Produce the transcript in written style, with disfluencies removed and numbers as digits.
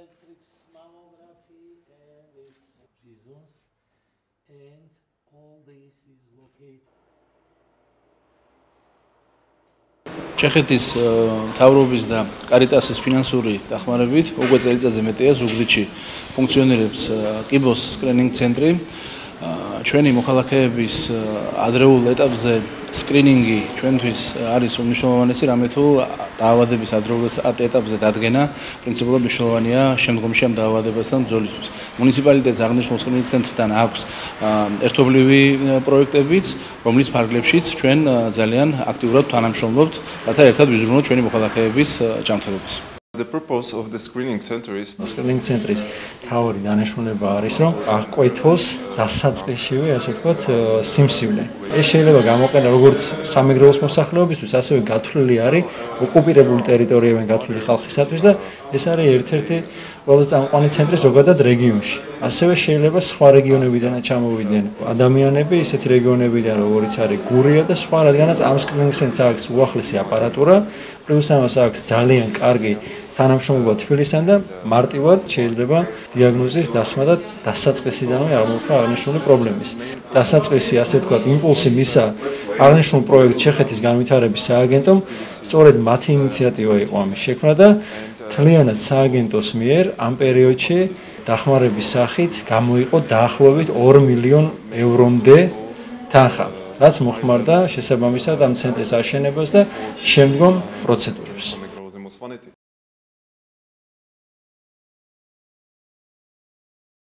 electric mammography and its reasons, and all this is located. ჩეხეთის მთავრობის და კარიტასის ფინანსური დახმარებით უკვე წელიწადზე მეტია ზუგდიდში ფუნქციონირებს კიბოს სკრინინგ ცენტრი. ჩვენი მოქალაქეების ადრეულ ეტაპზე სკრინინგი ჩვენთვის არის უმნიშვნელოვანესი, რამე თუ დაავადების ადრეულ ეტაპზე დადგენა პრინციპულად მნიშვნელოვანია შემდგომში ამ დაავადებასთან ბრძოლისთვის. მუნიციპალიტეტს აღნიშნულ სკრინინგ ცენტრთან აქვს ერთობლივი პროექტებიც, რომლის ფარგლებშიც ჩვენ ძალიან აქტიურად თანამშრომლობთ, რათა ერთად ვიზრუნოთ ჩვენი მოქალაქეების ჯანმრთელობას. The purpose of the screening center is Screening centris თავი დანიშნულება არის, რომ აღკვეთოს დასაწყისშივე, ასე ვთქვათ, სიმსივნე. ეს შეიძლება გამოყენა როგორც სამეგრელოს მოსახლეობისთვის, ასევე გათვლილი არის ოკუპირებული ტერიტორიებიდან გათვლილი ხალხისათვის და ეს არის ერთ-ერთი ყველაზე წამყვანი ცენტრი ზოგადად რეგიონში. ასევე შეიძლება სხვა რეგიონებიდანაც ჩამოვიდნენ ადამიანები, ისეთი რეგიონებიდან, როგორიც არის გურია და სხვა, რადგანაც ამ screening centrს აქვს უახლესი აპარატურა, პლუს ამას აქვს ძალიან კარგი თანამშრომლობა თბილისთან და მარტივად შეიძლება დიაგნოზის დასმა და დასაწყისიდანვე აღმოფხვრა აღნიშნული პრობლემის. დასაწყისი, ასე ვთქვათ, იმპულსი მისცა აღნიშნულ პროექტ ჩეხეთის განვითარების სააგენტომ, სწორედ მათი ინიციატივა იყო ამის შექმნა და მთლიანად სააგენტოს მიერ ამ პერიოდში დახმარების სახით გამოიყო დაახლოებით 2 მილიონ ევრომდე თანხა, რაც მოხმარდა შესაბამისად ამ ცენტრის აშენებას და შემდგომ პროცედურებს.